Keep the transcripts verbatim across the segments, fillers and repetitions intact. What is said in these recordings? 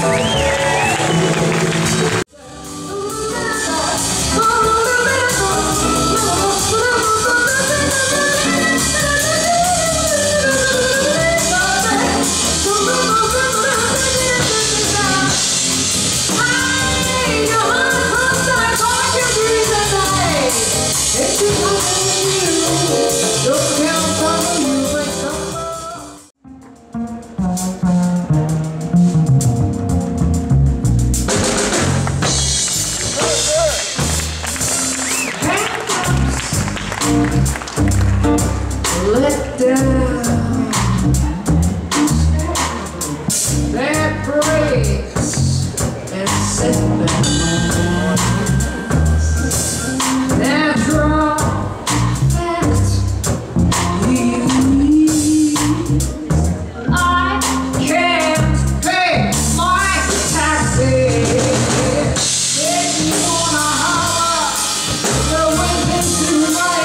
Let down that breaks and setbacks, natural fact. I can't pay my taxes. If you wanna holler, the wind into my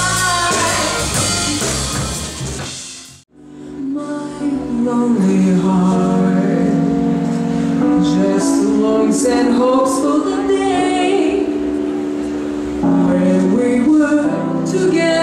lonely heart just longs and hopes for the day when we were together.